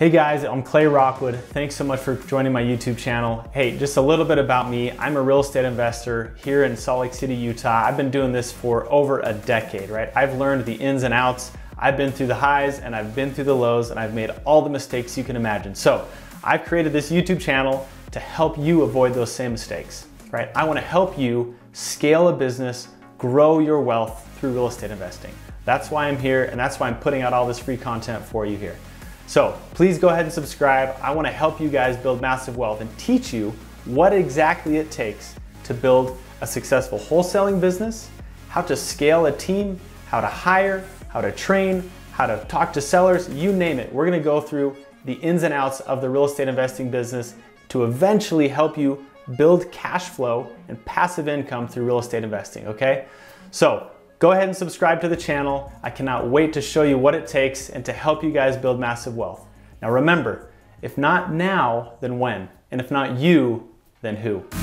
Hey guys, I'm Clay Rockwood. Thanks so much for joining my YouTube channel. Hey, just a little bit about me. I'm a real estate investor here in Salt Lake City, Utah. I've been doing this for over a decade, right? I've learned the ins and outs. I've been through the highs and I've been through the lows and I've made all the mistakes you can imagine. So I've created this YouTube channel to help you avoid those same mistakes, right? I want to help you scale a business, grow your wealth through real estate investing. That's why I'm here, and that's why I'm putting out all this free content for you here. So please go ahead and subscribe. I want to help you guys build massive wealth and teach you what exactly it takes to build a successful wholesaling business, how to scale a team, how to hire, how to train, how to talk to sellers, you name it. We're going to go through the ins and outs of the real estate investing business to eventually help you build cash flow and passive income through real estate investing, okay? So go ahead and subscribe to the channel. I cannot wait to show you what it takes and to help you guys build massive wealth. Now remember, if not now, then when? And if not you, then who?